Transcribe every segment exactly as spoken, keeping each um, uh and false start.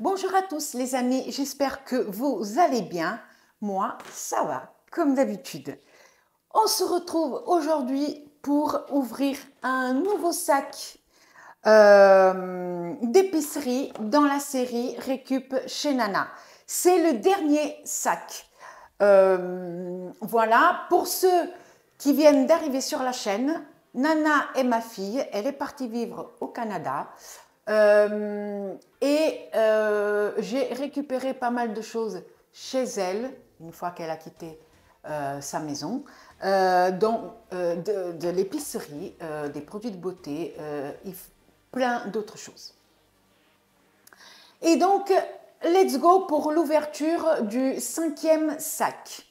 Bonjour à tous les amis, j'espère que vous allez bien. Moi, ça va, comme d'habitude. On se retrouve aujourd'hui pour ouvrir un nouveau sac euh, d'épicerie dans la série Récup chez Nana. C'est le dernier sac. Euh, voilà, pour ceux qui viennent d'arriver sur la chaîne, Nana est ma fille, elle est partie vivre au Canada. Euh, et euh, j'ai récupéré pas mal de choses chez elle, une fois qu'elle a quitté euh, sa maison, euh, dont euh, de, de l'épicerie, euh, des produits de beauté, euh, plein d'autres choses. Et donc, let's go pour l'ouverture du cinquième sac.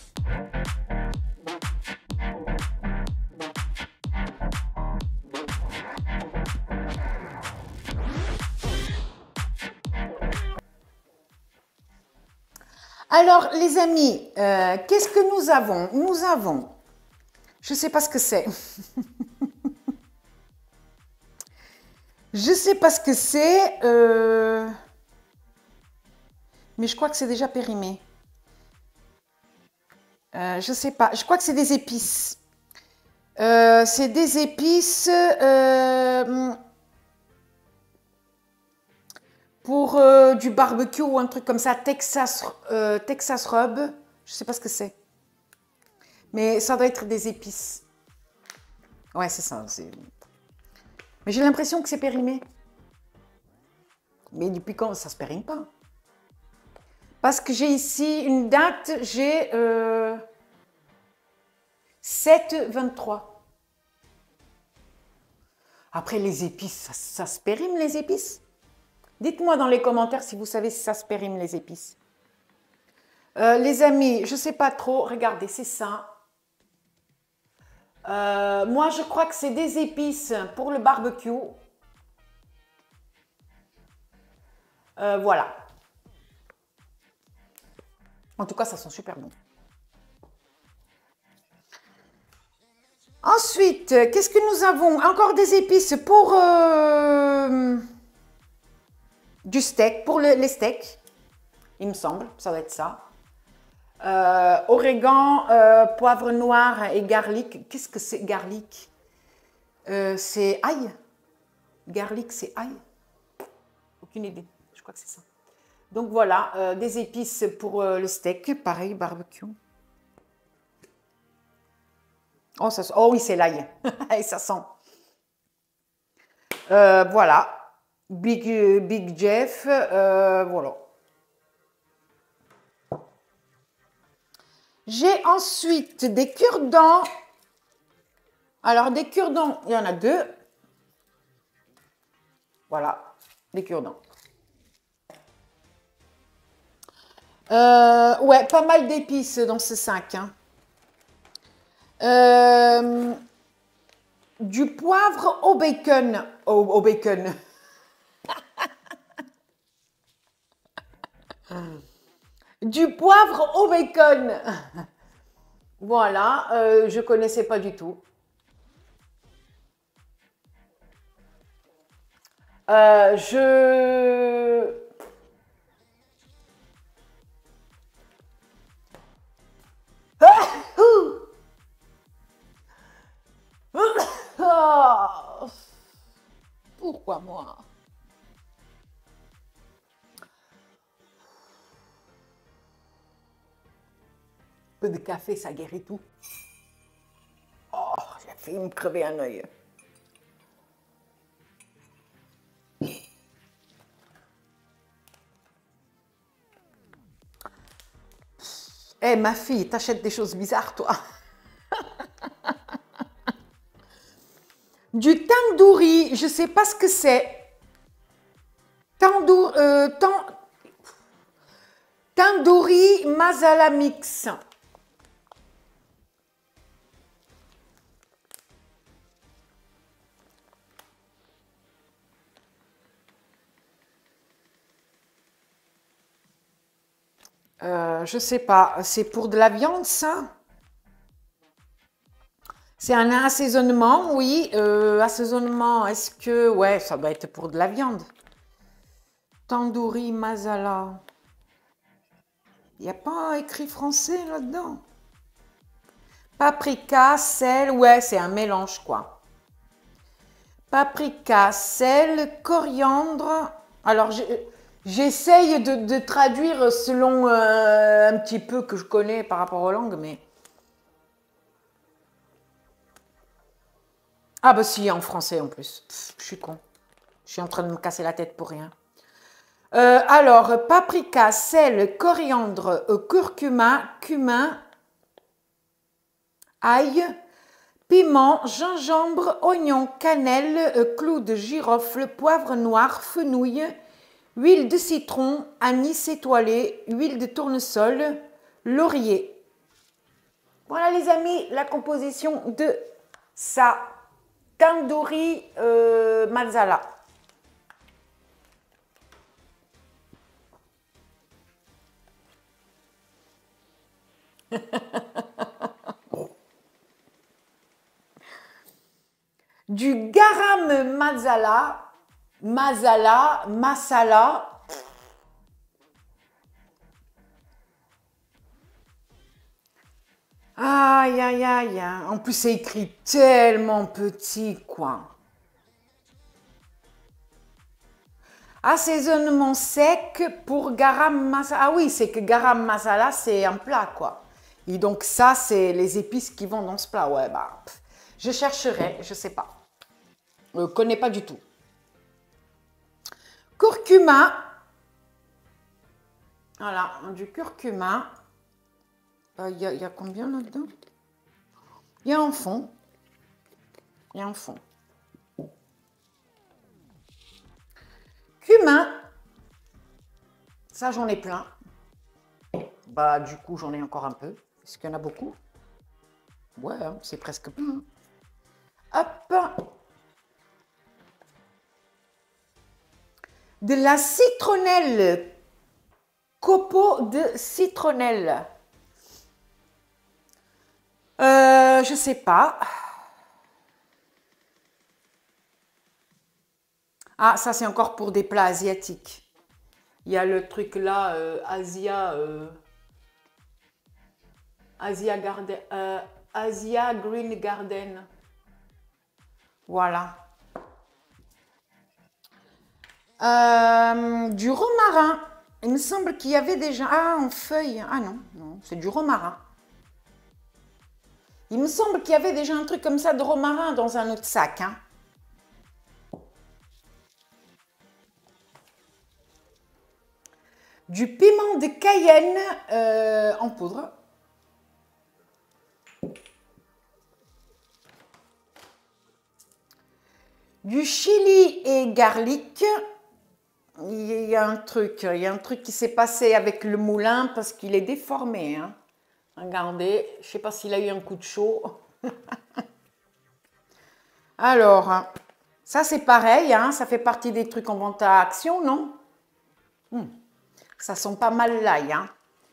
Alors, les amis, euh, qu'est-ce que nous avons? Nous avons, je ne sais pas ce que c'est. Je ne sais pas ce que c'est, euh, mais je crois que c'est déjà périmé. Euh, je ne sais pas, je crois que c'est des épices. Euh, c'est des épices euh, pour euh, du barbecue ou un truc comme ça, Texas, euh, Texas Rub. Je ne sais pas ce que c'est. Mais ça doit être des épices. Ouais, c'est ça. Mais j'ai l'impression que c'est périmé. Mais depuis quand ça se périme pas? Parce que j'ai ici une date, j'ai euh, sept vingt-trois. Après, les épices, ça, ça se périme les épices? Dites-moi dans les commentaires si vous savez si ça se périme les épices. Euh, les amis, je ne sais pas trop. Regardez, c'est ça. Euh, moi, je crois que c'est des épices pour le barbecue. Euh, voilà. En tout cas, ça sent super bon. Ensuite, qu'est-ce que nous avons? Encore des épices pour euh, du steak, pour le, les steaks, il me semble, ça doit être ça. Euh, origan, euh, poivre noir et garlic. Qu'est-ce que c'est garlic? euh, C'est ail. Garlic, c'est ail. Aucune idée, je crois que c'est ça. Donc voilà, euh, des épices pour euh, le steak, pareil, barbecue. Oh, ça, oh oui, c'est l'ail. Et ça sent. Euh, voilà. Big, Big Jeff. Euh, voilà. J'ai ensuite des cure-dents. Alors, des cure-dents, il y en a deux. Voilà, des cure-dents. Euh, ouais, pas mal d'épices dans ce sac. Hein. Euh, du poivre au bacon. Au, au bacon. Du poivre au bacon. Voilà, euh, je ne connaissais pas du tout. Euh, je... Ah, pourquoi moi? Un peu de café, ça guérit tout. Oh, j'ai failli me crever un œil. Eh, hey, ma fille, t'achètes des choses bizarres, toi. Du tandoori, je sais pas ce que c'est. Tandoor, euh, tan... Tandoori masala mix. Euh, je sais pas, c'est pour de la viande, ça? C'est un assaisonnement, oui. Euh, assaisonnement, est-ce que... Ouais, ça doit être pour de la viande. Tandoori masala. Il n'y a pas écrit français là-dedans. Paprika, sel, ouais, c'est un mélange quoi. Paprika, sel, coriandre. Alors, j'essaye de, de traduire selon euh, un petit peu que je connais par rapport aux langues, mais... Ah bah si, en français en plus. Pff, je suis con. Je suis en train de me casser la tête pour rien. Euh, alors, paprika, sel, coriandre, euh, curcuma, cumin, ail, piment, gingembre, oignon, cannelle, euh, clous de girofle, poivre noir, fenouil, huile de citron, anis étoilé, huile de tournesol, laurier. Voilà les amis, la composition de ça. Tandoori euh, masala. Du garam masala, masala, masala. Aïe, aïe, aïe. En plus, c'est écrit tellement petit, quoi. Assaisonnement sec pour garam masala. Ah oui, c'est que garam masala, c'est un plat, quoi. Et donc ça, c'est les épices qui vont dans ce plat. Ouais, bah, pff, je chercherai, je sais pas. Je ne connais pas du tout. Curcuma. Voilà, du curcuma. Il euh, y, y a combien là-dedans? Il y a un fond. Il y a un fond. Cumin. Ça, j'en ai plein. Bah, du coup, j'en ai encore un peu. Est-ce qu'il y en a beaucoup? Ouais, hein, c'est presque plein. Hop. De la citronnelle. Copeaux de citronnelle. Euh, je sais pas. Ah, ça c'est encore pour des plats asiatiques. Il y a le truc là, euh, Asia, euh, Asia Garden, euh, Asia Green Garden. Voilà. Euh, du romarin. Il me semble qu'il y avait déjà... Ah, en feuille. Ah non, non, c'est du romarin. Il me semble qu'il y avait déjà un truc comme ça de romarin dans un autre sac. Hein. Du piment de Cayenne euh, en poudre. Du chili et garlic. Il y a un truc, il y a un truc qui s'est passé avec le moulin parce qu'il est déformé. Hein. Regardez, je ne sais pas s'il a eu un coup de chaud. Alors, ça c'est pareil, hein, ça fait partie des trucs en vente à action, non? hmm. Ça sent pas mal l'ail. Hein.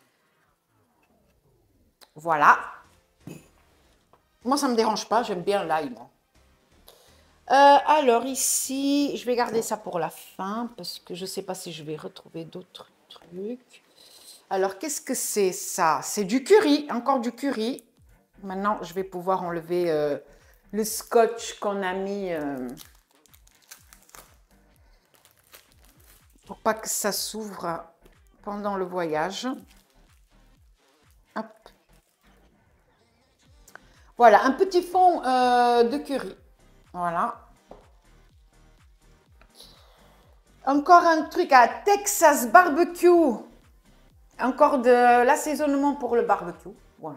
Voilà. Moi, ça ne me dérange pas, j'aime bien l'ail. Euh, alors ici, je vais garder ça pour la fin parce que je ne sais pas si je vais retrouver d'autres trucs. Alors, qu'est-ce que c'est ça? C'est du curry, encore du curry. Maintenant, je vais pouvoir enlever euh, le scotch qu'on a mis euh, pour pas que ça s'ouvre pendant le voyage. Hop. Voilà, un petit fond euh, de curry. Voilà. Encore un truc à Texas barbecue. Encore de l'assaisonnement pour le barbecue. Voilà.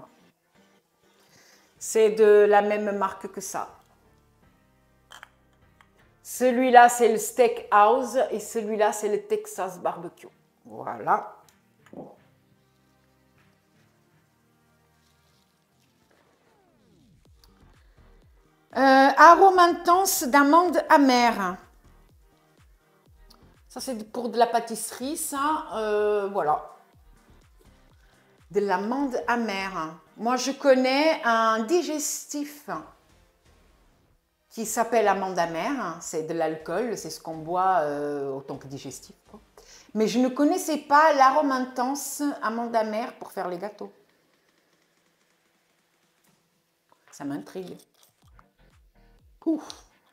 C'est de la même marque que ça. Celui-là, c'est le Steakhouse et celui-là, c'est le Texas barbecue. Voilà. Euh, arôme intense d'amande amère. Ça, c'est pour de la pâtisserie, ça. Euh, voilà. De l'amande amère. Moi, je connais un digestif qui s'appelle amande amère. C'est de l'alcool, c'est ce qu'on boit euh, autant que digestif. Quoi. Mais je ne connaissais pas l'arôme intense amande amère pour faire les gâteaux. Ça m'intrigue. Ouf.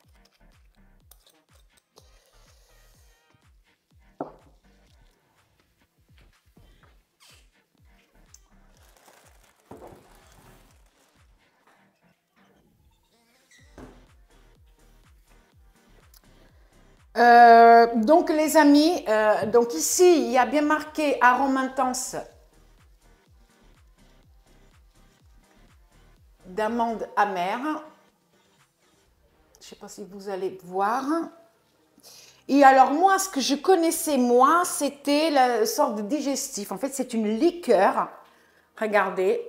Euh, donc les amis, euh, donc ici il y a bien marqué arôme intense d'amande amère. Je ne sais pas si vous allez voir. Et alors moi, ce que je connaissais moi, c'était la sorte de digestif. En fait, c'est une liqueur. Regardez,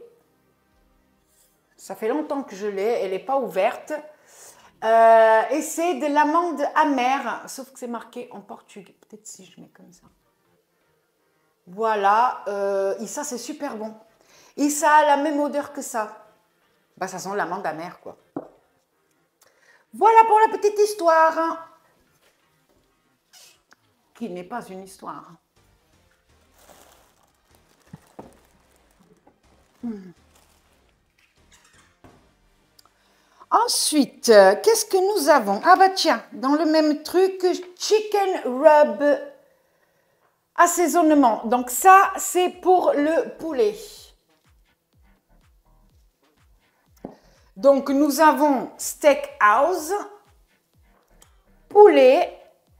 ça fait longtemps que je l'ai, elle n'est pas ouverte. Euh, et c'est de l'amande amère, sauf que c'est marqué en portugais. Peut-être si je mets comme ça. Voilà, euh, et ça c'est super bon. Et ça a la même odeur que ça. Bah, ça sent l'amande amère, quoi. Voilà pour la petite histoire. Hein, qui n'est pas une histoire. Hmm. Ensuite, euh, qu'est-ce que nous avons? Ah bah tiens, dans le même truc, chicken rub assaisonnement. Donc ça, c'est pour le poulet. Donc nous avons steakhouse, poulet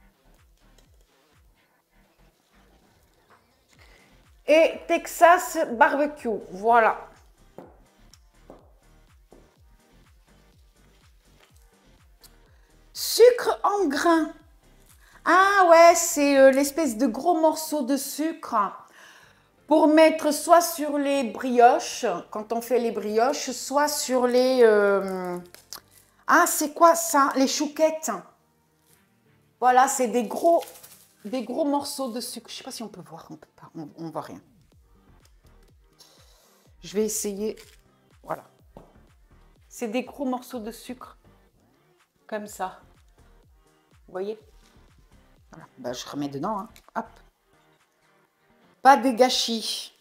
et Texas barbecue. Voilà. Sucre en grains. Ah ouais, c'est euh, l'espèce de gros morceau de sucre pour mettre soit sur les brioches, quand on fait les brioches, soit sur les... Euh... Ah, c'est quoi ça? Les chouquettes. Voilà, c'est des gros, des gros morceaux de sucre. Je ne sais pas si on peut voir, on peut pas, on ne voit rien. Je vais essayer. Voilà. C'est des gros morceaux de sucre, comme ça. Vous voyez? Voilà. Ben, je remets dedans, hein. Hop. Pas de gâchis.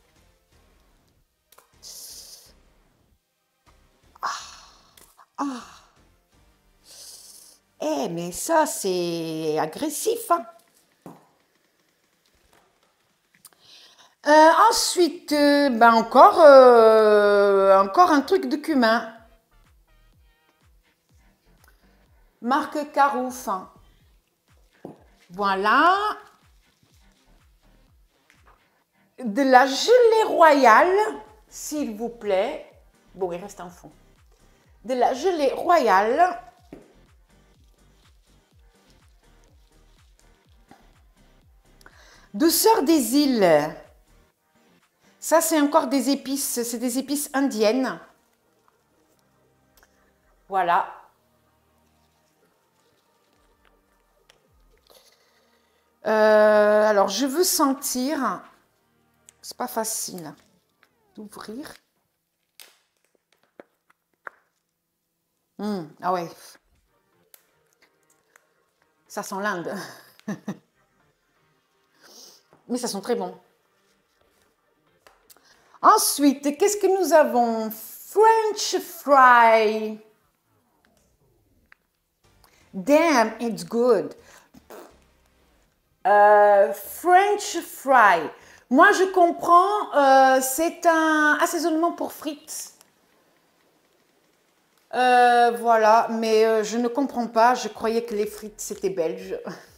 Ah. Ah. Eh, mais ça, c'est agressif, hein. Euh, ensuite, euh, ben encore, euh, encore un truc de cumin. Marque Carouf. Voilà. De la gelée royale, s'il vous plaît. Bon, il reste un fond. De la gelée royale. Douceur des îles. Ça, c'est encore des épices. C'est des épices indiennes. Voilà. Euh, alors, je veux sentir. C'est pas facile d'ouvrir. Mmh, ah ouais. Ça sent l'Inde. Mais ça sent très bon. Ensuite, qu'est-ce que nous avons? French fry. Damn, it's good. Euh, French fry. Moi, je comprends, euh, c'est un assaisonnement pour frites. Euh, voilà, mais euh, je ne comprends pas. Je croyais que les frites, c'était belge.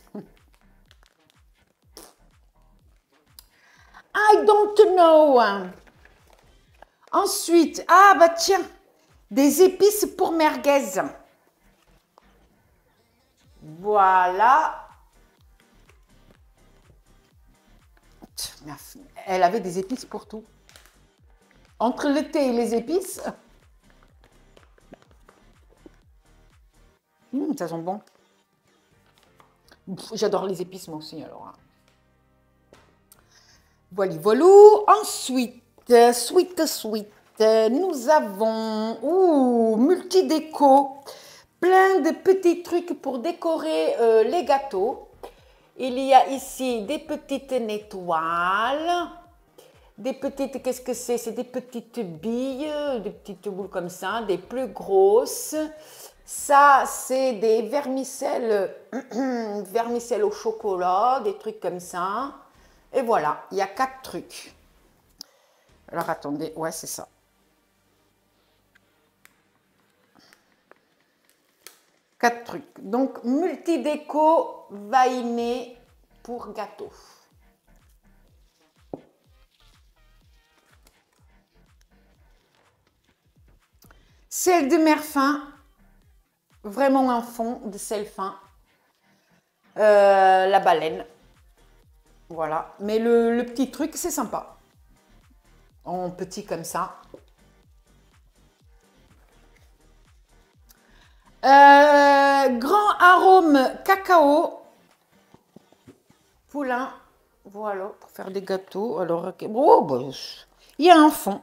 I don't know. Ensuite, ah bah tiens, des épices pour merguez. Voilà. Elle avait des épices pour tout. Entre le thé et les épices. Mmh, ça sent bon. J'adore les épices moi aussi alors. Voilà, voilà. Ensuite, sweet, sweet, nous avons ouh, multi-déco. Plein de petits trucs pour décorer euh, les gâteaux. Il y a ici des petites étoiles. Des petites, qu'est-ce que c'est? C'est des petites billes, des petites boules comme ça, des plus grosses. Ça, c'est des vermicelles, vermicelles au chocolat, des trucs comme ça. Et voilà, il y a quatre trucs. Alors, attendez, ouais, c'est ça. Quatre trucs. Donc, multi-déco vainé pour gâteau. Sel de mer fin, vraiment un fond de sel fin. Euh, la baleine. Voilà. Mais le, le petit truc, c'est sympa. En petit comme ça. Euh, grand arôme cacao. Poulain. Voilà, pour faire des gâteaux. Alors, okay. Oh, bah, il y a un fond.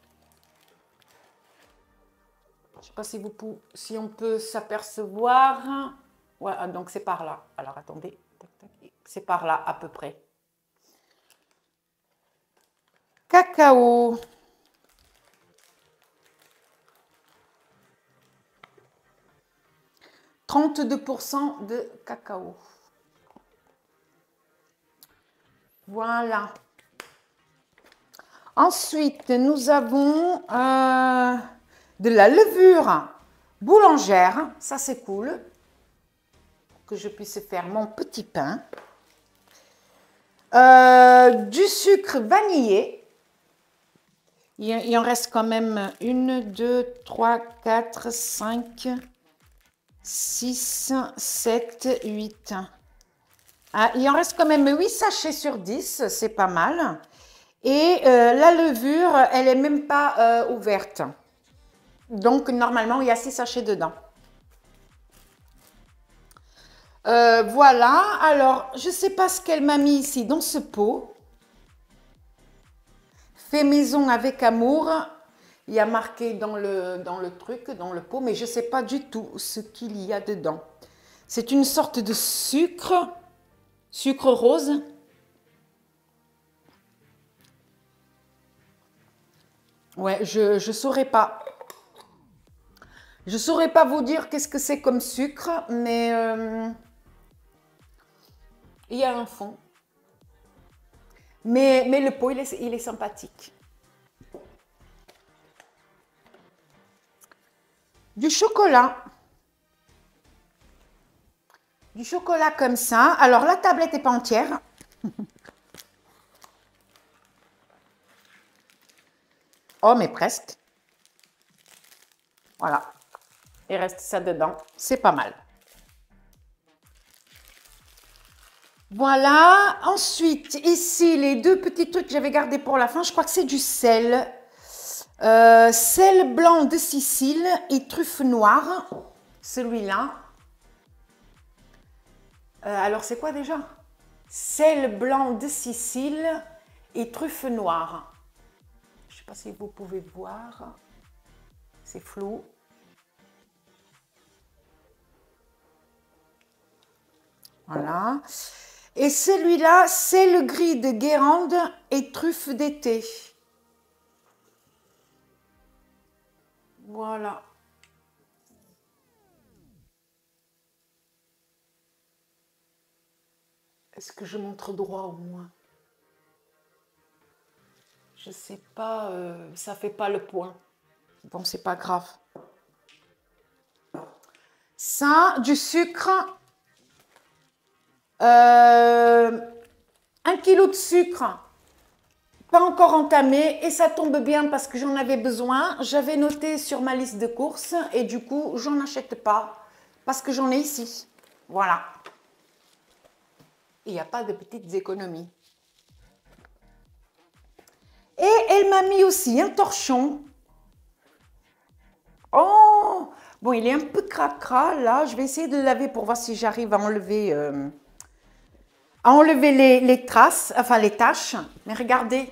Je ne sais pas si, vous pouvez, si on peut s'apercevoir. Ouais, donc c'est par là. Alors, attendez. C'est par là, à peu près. Cacao. trente-deux pour cent de cacao. Voilà. Ensuite, nous avons euh, de la levure boulangère. Ça, c'est cool. Que je puisse faire mon petit pain. Euh, du sucre vanillé. Il, il en reste quand même une, deux, trois, quatre, cinq, six, sept, huit. Ah, il en reste quand même huit sachets sur dix, c'est pas mal. Et euh, la levure, elle est même pas euh, ouverte. Donc, normalement, il y a six sachets dedans. Euh, voilà. Alors, je ne sais pas ce qu'elle m'a mis ici dans ce pot. Fait maison avec amour. Il y a marqué dans le, dans le truc, dans le pot, mais je ne sais pas du tout ce qu'il y a dedans. C'est une sorte de sucre, sucre rose. Ouais, je ne saurais pas. Je ne saurais pas vous dire qu'est-ce que c'est comme sucre, mais euh, il y a un fond. Mais, mais le pot, il est, il est sympathique. Du chocolat. Du chocolat comme ça. Alors, la tablette n'est pas entière. Oh, mais presque. Voilà. Il reste ça dedans. C'est pas mal. Voilà. Ensuite, ici, les deux petits trucs que j'avais gardés pour la fin. Je crois que c'est du sel. Euh, sel blanc de Sicile et truffe noire. Celui-là. Euh, alors, c'est quoi déjà? Sel blanc de Sicile et truffe noire. Je ne sais pas si vous pouvez voir. C'est flou. Voilà. Et celui-là, c'est le gris de Guérande et truffe d'été. Voilà. Est-ce que je montre droit au moins? Je sais pas, euh, ça fait pas le point. Bon, c'est pas grave. Ça, du sucre. Euh, un kilo de sucre. Pas encore entamé et ça tombe bien parce que j'en avais besoin. J'avais noté sur ma liste de courses et du coup, j'en achète pas parce que j'en ai ici. Voilà. Il n'y a pas de petites économies. Et elle m'a mis aussi un torchon. Oh! Bon, il est un peu cracra là. Je vais essayer de le laver pour voir si j'arrive à enlever, euh, à enlever les, les traces, enfin les taches. Mais regardez.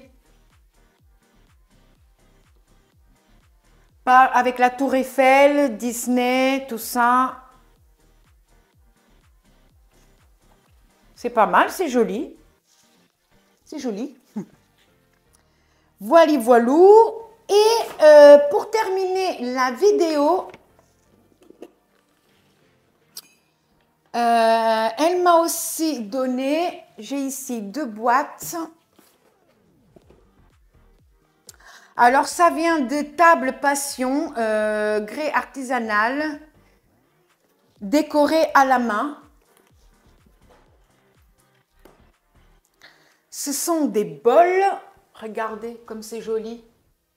Pas avec la Tour Eiffel, Disney, tout ça. C'est pas mal, c'est joli. C'est joli. Voilà, voilou. Et euh, pour terminer la vidéo, euh, elle m'a aussi donné, j'ai ici deux boîtes. Alors, ça vient de Table Passion, euh, grès artisanal, décoré à la main. Ce sont des bols. Regardez comme c'est joli.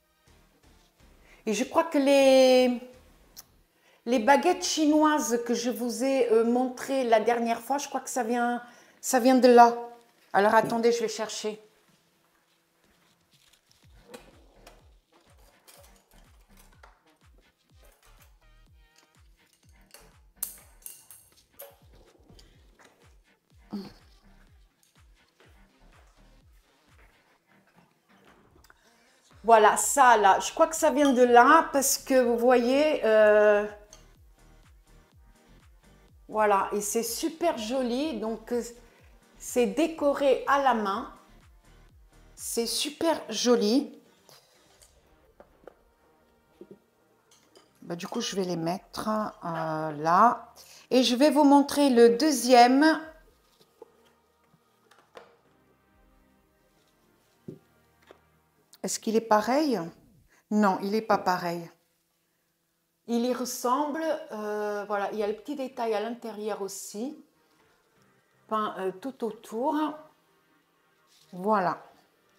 Et je crois que les, les baguettes chinoises que je vous ai euh, montrées la dernière fois, je crois que ça vient, ça vient de là. Alors, attendez, je vais chercher. Voilà, ça là, je crois que ça vient de là parce que vous voyez, euh, voilà, et c'est super joli, donc c'est décoré à la main, c'est super joli. Bah, du coup, je vais les mettre euh, là et je vais vous montrer le deuxième. Est-ce qu'il est pareil? Non, il n'est pas pareil. Il y ressemble, euh, voilà, il y a le petit détail à l'intérieur aussi, peint euh, tout autour. Voilà.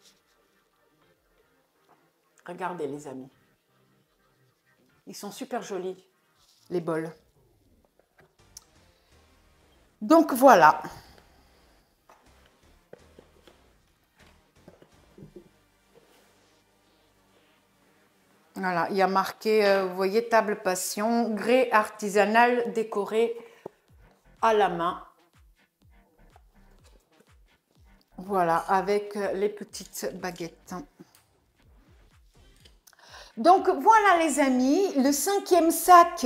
Regardez les amis. Ils sont super jolis, les bols. Donc voilà. Voilà, il y a marqué, euh, vous voyez, Table Passion, grès artisanal décoré à la main. Voilà, avec les petites baguettes. Donc voilà les amis, le cinquième sac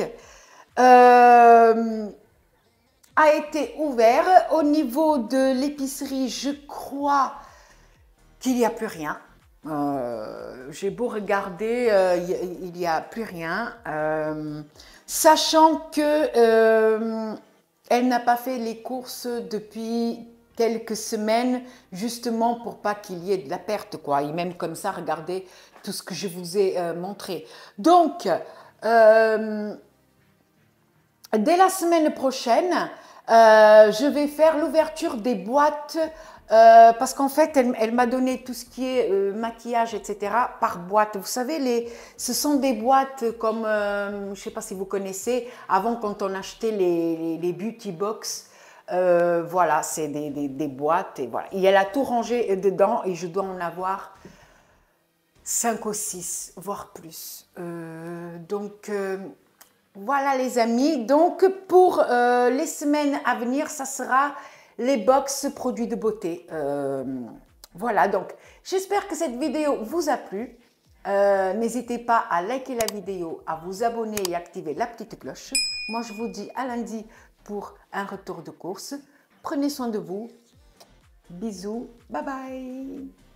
euh, a été ouvert. Au niveau de l'épicerie, je crois qu'il n'y a plus rien. Euh, j'ai beau regarder, euh, il n'y a plus rien, euh, sachant que euh, elle n'a pas fait les courses depuis quelques semaines, justement pour pas qu'il y ait de la perte, quoi. Et même comme ça, regardez tout ce que je vous ai euh, montré. Donc, euh, dès la semaine prochaine, euh, je vais faire l'ouverture des boîtes. Euh, parce qu'en fait, elle, elle m'a donné tout ce qui est euh, maquillage, et cetera par boîte. Vous savez, les, ce sont des boîtes comme, euh, je ne sais pas si vous connaissez, avant quand on achetait les, les, les beauty box, euh, voilà, c'est des, des, des boîtes. Et, voilà. Et elle a tout rangé dedans et je dois en avoir cinq ou six, voire plus. Euh, donc, euh, voilà les amis. Donc, pour euh, les semaines à venir, ça sera les box produits de beauté. Euh, voilà, donc j'espère que cette vidéo vous a plu. Euh, N'hésitez pas à liker la vidéo, à vous abonner et activer la petite cloche. Moi, je vous dis à lundi pour un retour de course. Prenez soin de vous. Bisous. Bye bye.